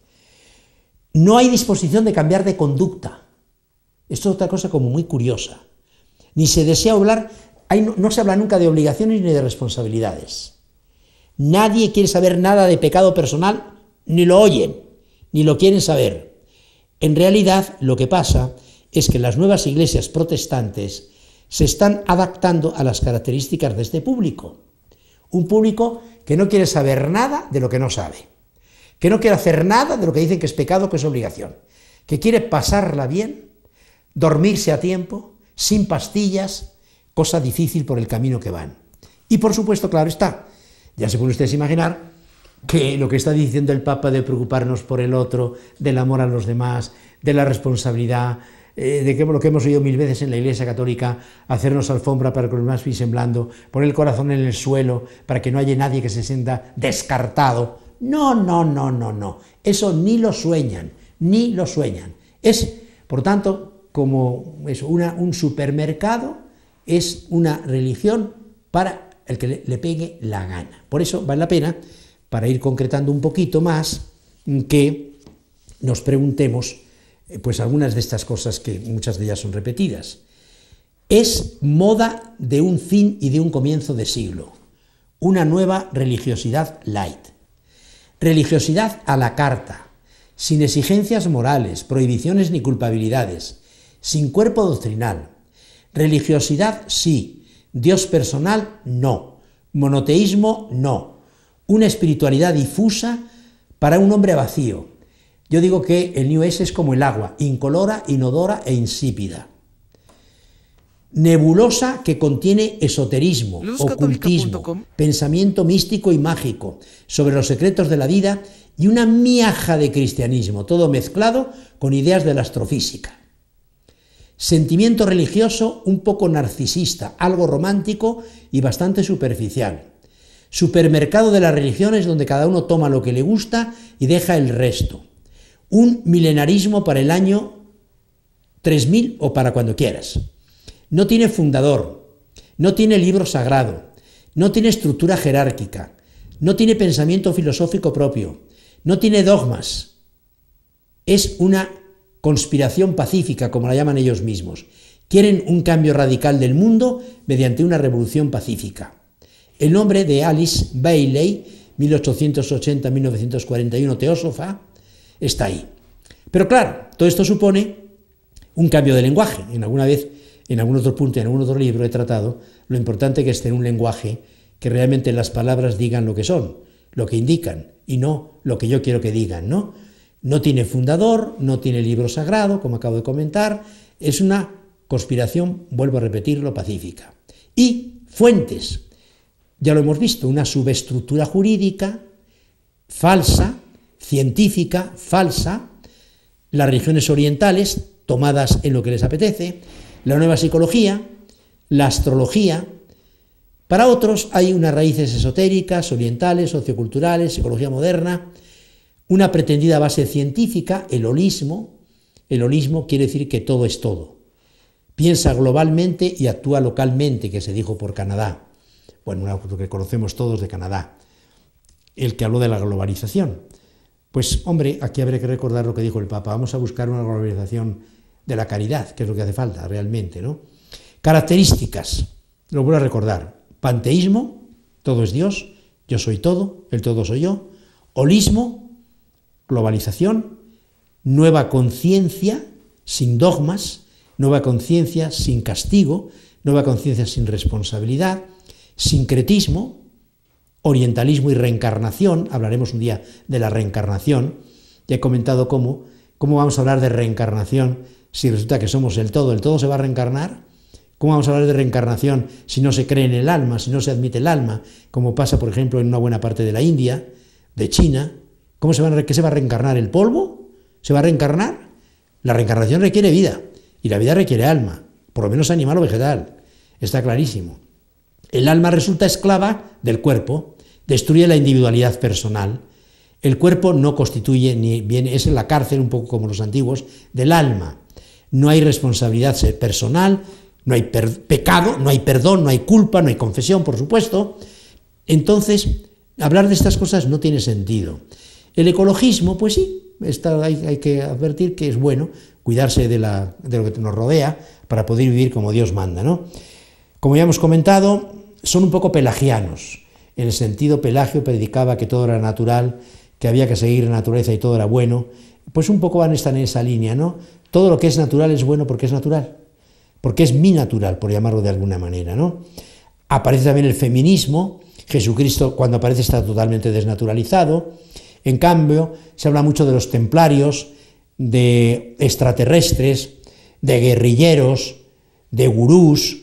No hay disposición de cambiar de conducta. Esto es otra cosa como muy curiosa. Ni se desea hablar, no se habla nunca de obligaciones ni de responsabilidades. Nadie quiere saber nada de pecado personal, ni lo oyen, ni lo quieren saber. En realidad, lo que pasa es que las nuevas iglesias protestantes se están adaptando a las características de este público. Un público que no quiere saber nada de lo que no sabe, que no quiere hacer nada de lo que dicen que es pecado, que es obligación, que quiere pasarla bien, dormirse a tiempo, sin pastillas, cosa difícil por el camino que van. Y por supuesto, claro está, ya se pueden ustedes imaginar que lo que está diciendo el Papa de preocuparnos por el otro, del amor a los demás, de la responsabilidad, de que lo que hemos oído mil veces en la Iglesia Católica, hacernos alfombra para que los demás pisen blando, poner el corazón en el suelo para que no haya nadie que se sienta descartado. No. Eso ni lo sueñan, ni lo sueñan. Es, por tanto, como eso, un supermercado, es una religión para el que le pegue la gana. Por eso vale la pena, para ir concretando un poquito más, que nos preguntemos pues algunas de estas cosas, que muchas de ellas son repetidas. Es moda de un fin y de un comienzo de siglo, una nueva religiosidad light, religiosidad a la carta, sin exigencias morales, prohibiciones ni culpabilidades, sin cuerpo doctrinal. Religiosidad sí, Dios personal no, monoteísmo no, una espiritualidad difusa para un hombre vacío. Yo digo que el New Age es como el agua, incolora, inodora e insípida. Nebulosa que contiene esoterismo, ocultismo, pensamiento místico y mágico sobre los secretos de la vida y una miaja de cristianismo, todo mezclado con ideas de la astrofísica. Sentimiento religioso un poco narcisista, algo romántico y bastante superficial. Supermercado de las religiones donde cada uno toma lo que le gusta y deja el resto. Un milenarismo para el año 3000 o para cuando quieras. No tiene fundador, no tiene libro sagrado, no tiene estructura jerárquica, no tiene pensamiento filosófico propio, no tiene dogmas. Es una conspiración pacífica, como la llaman ellos mismos. Quieren un cambio radical del mundo mediante una revolución pacífica. El nombre de Alice Bailey, 1880-1941, teósofa, está ahí. Pero claro, todo esto supone un cambio de lenguaje. En algún otro punto, en algún otro libro he tratado lo importante que es tener un lenguaje que realmente las palabras digan lo que son, lo que indican, y no lo que yo quiero que digan, ¿no? No tiene fundador, no tiene libro sagrado, como acabo de comentar, es una conspiración, vuelvo a repetirlo, pacífica. Y fuentes, ya lo hemos visto, una subestructura jurídica falsa, científica, falsa, las religiones orientales tomadas en lo que les apetece, la nueva psicología, la astrología. Para otros hay unas raíces esotéricas, orientales, socioculturales, psicología moderna, una pretendida base científica, el holismo. El holismo quiere decir que todo es todo. Piensa globalmente y actúa localmente, que se dijo por Canadá. Bueno, un autor que conocemos todos de Canadá, el que habló de la globalización. Pues, hombre, aquí habría que recordar lo que dijo el Papa. Vamos a buscar una globalización de la caridad, que es lo que hace falta realmente, ¿no? Características, lo vuelvo a recordar. Panteísmo, todo es Dios, yo soy todo, el todo soy yo. Holismo, globalización, nueva conciencia sin dogmas, nueva conciencia sin castigo, nueva conciencia sin responsabilidad, sincretismo, orientalismo y reencarnación. Hablaremos un día de la reencarnación. Ya he comentado cómo vamos a hablar de reencarnación si resulta que somos el todo se va a reencarnar. ¿Cómo vamos a hablar de reencarnación si no se cree en el alma, si no se admite el alma, como pasa, por ejemplo, en una buena parte de la India, de China? ¿Qué se va a reencarnar? ¿El polvo? ¿Se va a reencarnar? La reencarnación requiere vida, y la vida requiere alma, por lo menos animal o vegetal, está clarísimo. El alma resulta esclava del cuerpo, destruye la individualidad personal. El cuerpo no constituye ni bien, es en la cárcel, un poco como los antiguos, del alma. No hay responsabilidad personal, no hay pecado, no hay perdón, no hay culpa, no hay confesión, por supuesto. Entonces, hablar de estas cosas no tiene sentido. El ecologismo, pues sí, hay que advertir que es bueno cuidarse de lo que nos rodea para poder vivir como Dios manda, ¿no? Como ya hemos comentado, son un poco pelagianos. En el sentido, Pelagio predicaba que todo era natural, que había que seguir la naturaleza y todo era bueno. Pues un poco están en esa línea, ¿no? Todo lo que es natural es bueno porque es natural, porque es mi natural, por llamarlo de alguna manera, ¿no? Aparece también el feminismo. Jesucristo, cuando aparece, está totalmente desnaturalizado. En cambio, se habla mucho de los templarios, de extraterrestres, de guerrilleros, de gurús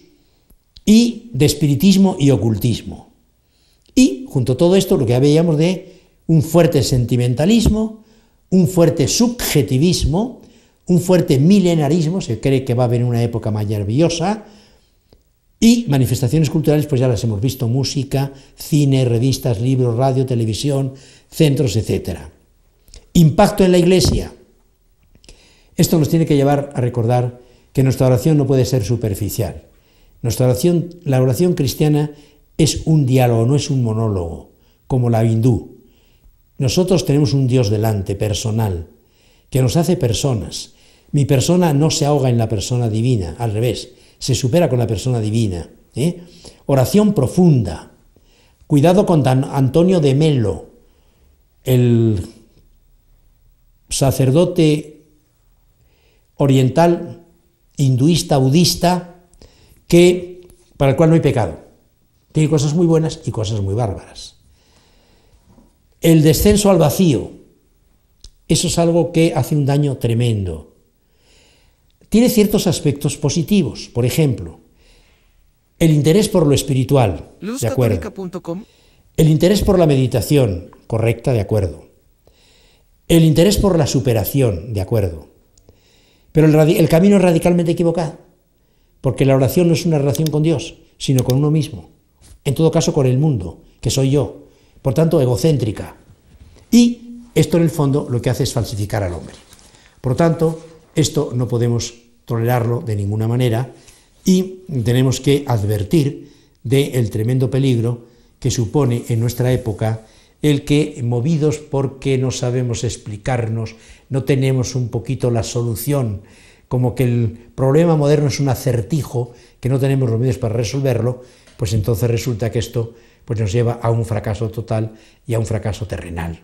y de espiritismo y ocultismo. Y, junto a todo esto, lo que ya veíamos de un fuerte sentimentalismo, un fuerte subjetivismo, un fuerte milenarismo, se cree que va a haber una época maravillosa, y manifestaciones culturales, pues ya las hemos visto: música, cine, revistas, libros, radio, televisión, centros, etc. Impacto en la Iglesia. Esto nos tiene que llevar a recordar que nuestra oración no puede ser superficial. La oración cristiana es un diálogo, no es un monólogo, como la hindú. Nosotros tenemos un Dios delante, personal, que nos hace personas. Mi persona no se ahoga en la persona divina, al revés, se supera con la persona divina. Oración profunda. Cuidado con Antonio de Melo, el sacerdote oriental, hinduista, budista, para el cual no hay pecado. Tiene cosas muy buenas y cosas muy bárbaras. El descenso al vacío, eso es algo que hace un daño tremendo. Tiene ciertos aspectos positivos, por ejemplo, el interés por lo espiritual, de acuerdo. El interés por la meditación, correcta, de acuerdo. El interés por la superación, de acuerdo. Pero el camino es radicalmente equivocado, porque la oración no es una relación con Dios, sino con uno mismo. En todo caso, con el mundo, que soy yo. Por tanto, egocéntrica. Y esto, en el fondo, lo que hace es falsificar al hombre. Por tanto, esto no podemos tolerarlo de ninguna manera y tenemos que advertir del tremendo peligro que supone en nuestra época el que, movidos porque no sabemos explicarnos, no tenemos un poquito la solución, como que el problema moderno es un acertijo, que no tenemos los medios para resolverlo, pues entonces resulta que esto pues nos lleva a un fracaso total y a un fracaso terrenal.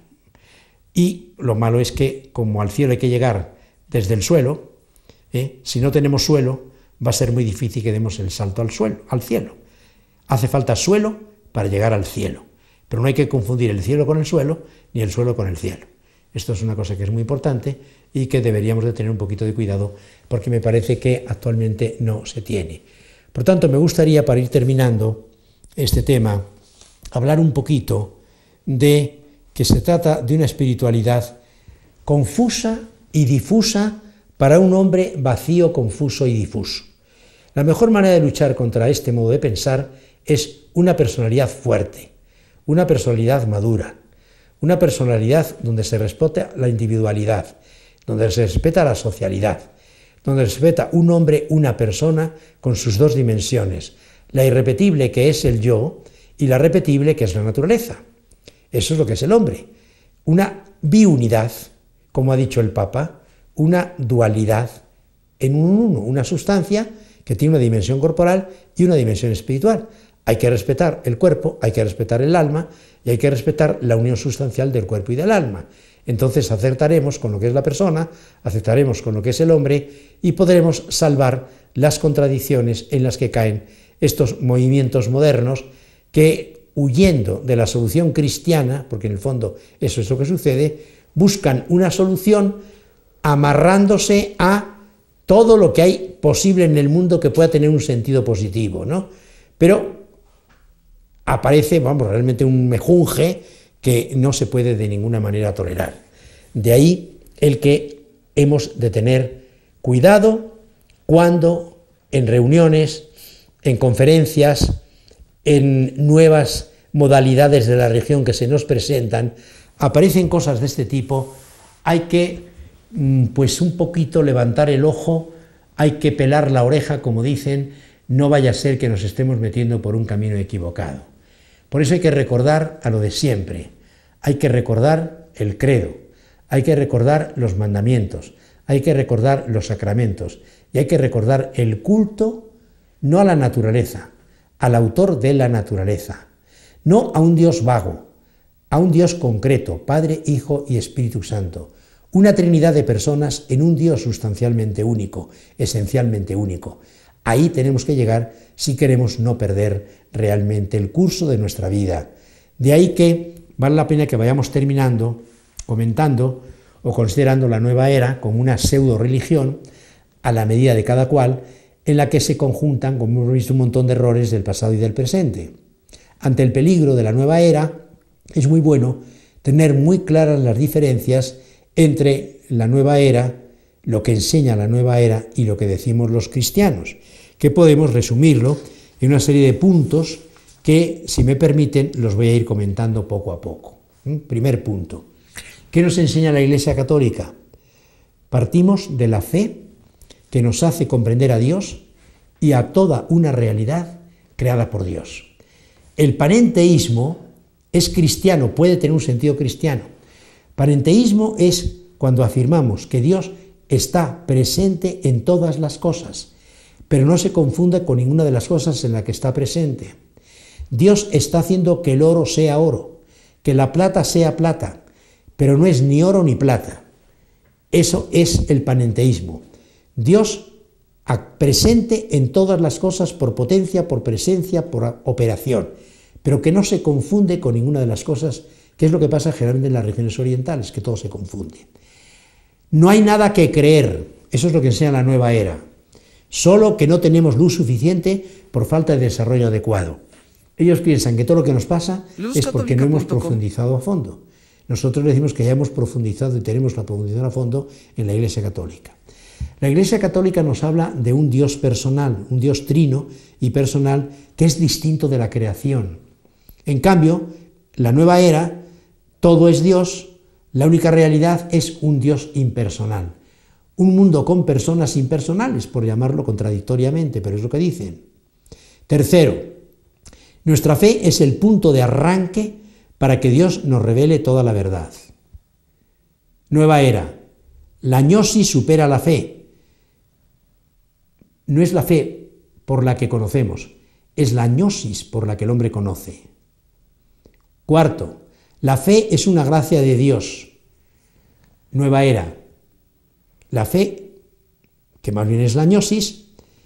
Y lo malo es que, como al cielo hay que llegar desde el suelo, si no tenemos suelo, va a ser muy difícil que demos el salto al cielo. Hace falta suelo para llegar al cielo, pero no hay que confundir el cielo con el suelo, ni el suelo con el cielo. Esto es una cosa que es muy importante y que deberíamos de tener un poquito de cuidado, porque me parece que actualmente no se tiene. Por tanto, me gustaría, para ir terminando este tema, hablar un poquito de que se trata de una espiritualidad confusa y difusa para un hombre vacío, confuso y difuso. La mejor manera de luchar contra este modo de pensar es una personalidad fuerte, una personalidad madura, una personalidad donde se respeta la individualidad, donde se respeta la socialidad, donde se respeta un hombre, una persona con sus dos dimensiones, la irrepetible que es el yo y la repetible que es la naturaleza. Eso es lo que es el hombre, una biunidad, como ha dicho el Papa, una dualidad en un uno, una sustancia que tiene una dimensión corporal y una dimensión espiritual. Hay que respetar el cuerpo, hay que respetar el alma y hay que respetar la unión sustancial del cuerpo y del alma. Entonces acertaremos con lo que es la persona, acertaremos con lo que es el hombre y podremos salvar las contradicciones en las que caen estos movimientos modernos que, huyendo de la solución cristiana, porque en el fondo eso es lo que sucede, buscan una solución amarrándose a todo lo que hay posible en el mundo que pueda tener un sentido positivo, ¿no? Pero aparece, realmente un mejunje que no se puede de ninguna manera tolerar. De ahí el que hemos de tener cuidado cuando en reuniones, en conferencias, en nuevas modalidades de la religión que se nos presentan, aparecen cosas de este tipo, hay que pues un poquito levantar el ojo, hay que pelar la oreja, como dicen, no vaya a ser que nos estemos metiendo por un camino equivocado. Por eso hay que recordar a lo de siempre, hay que recordar el credo, hay que recordar los mandamientos, hay que recordar los sacramentos y hay que recordar el culto no a la naturaleza, al autor de la naturaleza, no a un Dios vago, a un Dios concreto, Padre, Hijo y Espíritu Santo, una trinidad de personas en un Dios sustancialmente único, esencialmente único. Ahí tenemos que llegar si queremos no perder realmente el curso de nuestra vida. De ahí que vale la pena que vayamos terminando, comentando o considerando la nueva era como una pseudo-religión a la medida de cada cual, en la que se conjuntan, como hemos visto, un montón de errores del pasado y del presente. Ante el peligro de la nueva era, es muy bueno tener muy claras las diferencias entre la nueva era, lo que enseña la nueva era y lo que decimos los cristianos, que podemos resumirlo en una serie de puntos que, si me permiten, los voy a ir comentando poco a poco. Primer punto. ¿Qué nos enseña la Iglesia Católica? Partimos de la fe que nos hace comprender a Dios y a toda una realidad creada por Dios. El panenteísmo es cristiano, puede tener un sentido cristiano. Panenteísmo es cuando afirmamos que Dios está presente en todas las cosas, pero no se confunda con ninguna de las cosas en las que está presente. Dios está haciendo que el oro sea oro, que la plata sea plata, pero no es ni oro ni plata. Eso es el panenteísmo. Dios presente en todas las cosas por potencia, por presencia, por operación, pero que no se confunde con ninguna de las cosas, que es lo que pasa generalmente en las religiones orientales, que todo se confunde. No hay nada que creer, eso es lo que enseña la nueva era, solo que no tenemos luz suficiente por falta de desarrollo adecuado. Ellos piensan que todo lo que nos pasa es porque no hemos profundizado a fondo. Nosotros decimos que ya hemos profundizado y tenemos la profundización a fondo en la Iglesia Católica. La Iglesia Católica nos habla de un Dios personal, un Dios trino y personal que es distinto de la creación. En cambio, la nueva era, todo es Dios, la única realidad es un Dios impersonal. Un mundo con personas impersonales, por llamarlo contradictoriamente, pero es lo que dicen. Tercero, nuestra fe es el punto de arranque para que Dios nos revele toda la verdad. Nueva era, la gnosis supera la fe. No es la fe por la que conocemos, es la gnosis por la que el hombre conoce. Cuarto, la fe es una gracia de Dios. Nueva era, la fe, que más bien es la gnosis,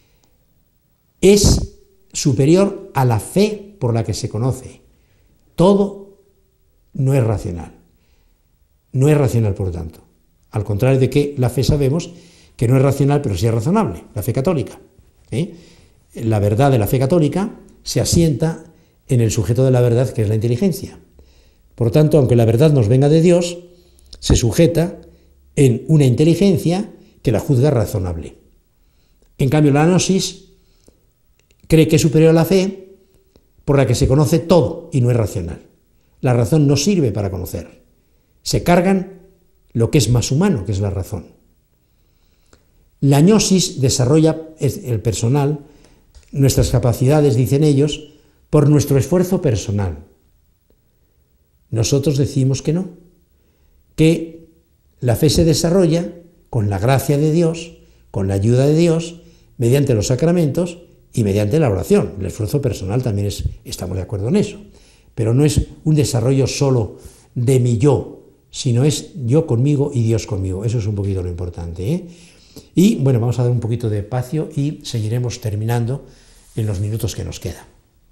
es superior a la fe por la que se conoce. Todo no es racional. No es racional, por lo tanto. Al contrario de que la fe sabemos que no es racional, pero sí es razonable, la fe católica. La verdad de la fe católica se asienta en el sujeto de la verdad, que es la inteligencia. Por tanto, aunque la verdad nos venga de Dios, se sujeta en una inteligencia que la juzga razonable. En cambio, la gnosis cree que es superior a la fe por la que se conoce todo y no es racional. La razón no sirve para conocer. Se cargan lo que es más humano, que es la razón. La gnosis desarrolla el personal, nuestras capacidades, dicen ellos, por nuestro esfuerzo personal. Nosotros decimos que no, que la fe se desarrolla con la gracia de Dios, con la ayuda de Dios, mediante los sacramentos y mediante la oración. El esfuerzo personal también estamos de acuerdo en eso, pero no es un desarrollo solo de mi yo, sino es yo conmigo y Dios conmigo. Eso es un poquito lo importante, Y bueno, vamos a dar un poquito de espacio y seguiremos terminando en los minutos que nos quedan.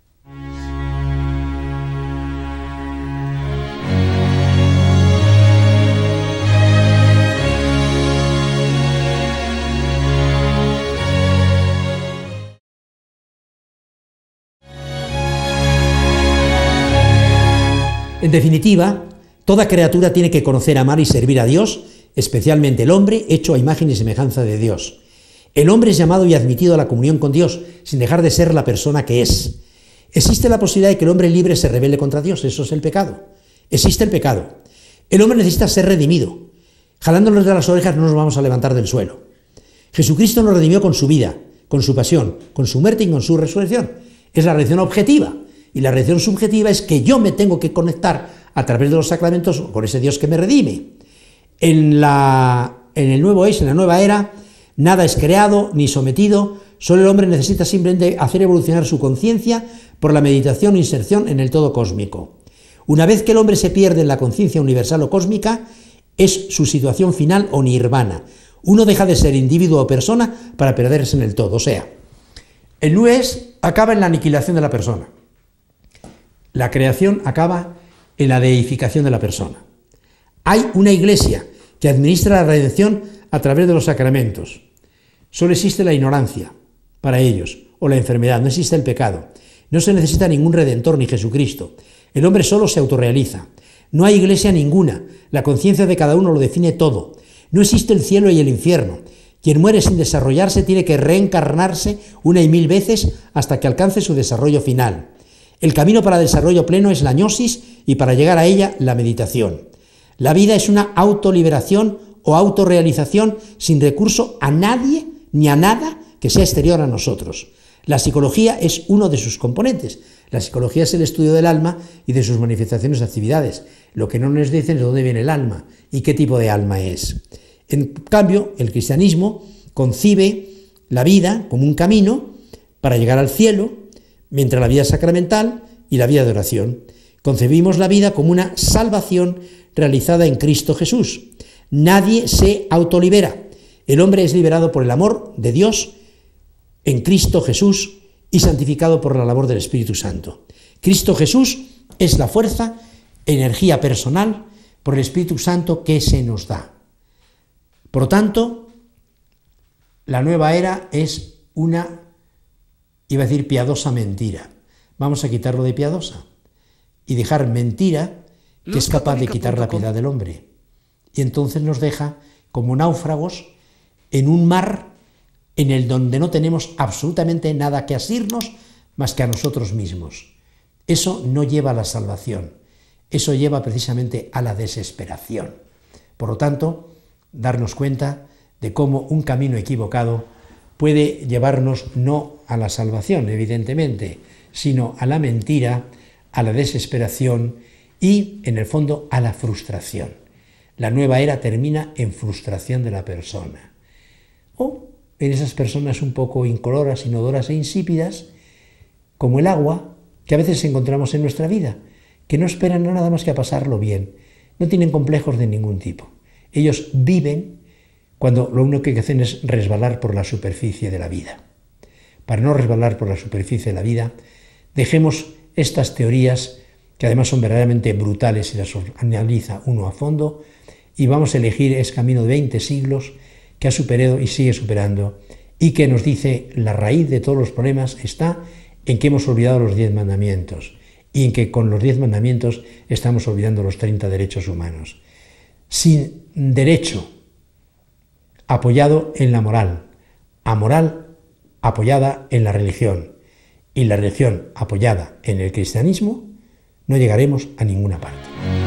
En definitiva, toda criatura tiene que conocer, amar y servir a Dios, especialmente el hombre, hecho a imagen y semejanza de Dios. El hombre es llamado y admitido a la comunión con Dios, sin dejar de ser la persona que es. Existe la posibilidad de que el hombre libre se rebele contra Dios, eso es el pecado. Existe el pecado. El hombre necesita ser redimido. Jalándonos de las orejas no nos vamos a levantar del suelo. Jesucristo nos redimió con su vida, con su pasión, con su muerte y con su resurrección. Es la redención objetiva. Y la redención subjetiva es que yo me tengo que conectar a través de los sacramentos con ese Dios que me redime. En el nuevo es, en la nueva era, nada es creado ni sometido, solo el hombre necesita simplemente hacer evolucionar su conciencia por la meditación e inserción en el todo cósmico. Una vez que el hombre se pierde en la conciencia universal o cósmica, es su situación final o nirvana. Uno deja de ser individuo o persona para perderse en el todo. O sea, el nu es acaba en la aniquilación de la persona. La creación acaba en la deificación de la persona. Hay una iglesia que administra la redención a través de los sacramentos. Solo existe la ignorancia para ellos, o la enfermedad, no existe el pecado. No se necesita ningún redentor ni Jesucristo. El hombre solo se autorrealiza. No hay iglesia ninguna. La conciencia de cada uno lo define todo. No existe el cielo y el infierno. Quien muere sin desarrollarse tiene que reencarnarse 1 y 1000 veces hasta que alcance su desarrollo final. El camino para el desarrollo pleno es la gnosis y para llegar a ella la meditación. La vida es una autoliberación o autorrealización sin recurso a nadie ni a nada que sea exterior a nosotros. La psicología es uno de sus componentes. La psicología es el estudio del alma y de sus manifestaciones y actividades. Lo que no nos dicen es de dónde viene el alma y qué tipo de alma es. En cambio, el cristianismo concibe la vida como un camino para llegar al cielo, mientras la vida sacramental y la vida de oración. Concebimos la vida como una salvación realizada en Cristo Jesús. Nadie se autolibera. El hombre es liberado por el amor de Dios en Cristo Jesús y santificado por la labor del Espíritu Santo. Cristo Jesús es la fuerza, energía personal por el Espíritu Santo que se nos da. Por lo tanto, la nueva era es una, iba a decir, piadosa mentira. Vamos a quitarlo de piadosa y dejar mentira que es capaz de quitar la piedad del hombre. Y entonces nos deja como náufragos en un mar en el donde no tenemos absolutamente nada que asirnos más que a nosotros mismos. Eso no lleva a la salvación, eso lleva precisamente a la desesperación. Por lo tanto, darnos cuenta de cómo un camino equivocado puede llevarnos no a la salvación, evidentemente, sino a la mentira, a la desesperación y, en el fondo, a la frustración. La nueva era termina en frustración de la persona. O en esas personas un poco incoloras, inodoras e insípidas, como el agua que a veces encontramos en nuestra vida, que no esperan nada más que a pasarlo bien, no tienen complejos de ningún tipo. Ellos viven cuando lo único que hacen es resbalar por la superficie de la vida. Para no resbalar por la superficie de la vida, dejemos estas teorías, que además son verdaderamente brutales si las analiza uno a fondo, y vamos a elegir ese camino de 20 siglos que ha superado y sigue superando, y que nos dice la raíz de todos los problemas está en que hemos olvidado los 10 mandamientos, y en que con los 10 mandamientos estamos olvidando los 30 derechos humanos. Sin derecho apoyado en la moral, a moral apoyada en la religión, y la religión apoyada en el cristianismo, no llegaremos a ninguna parte.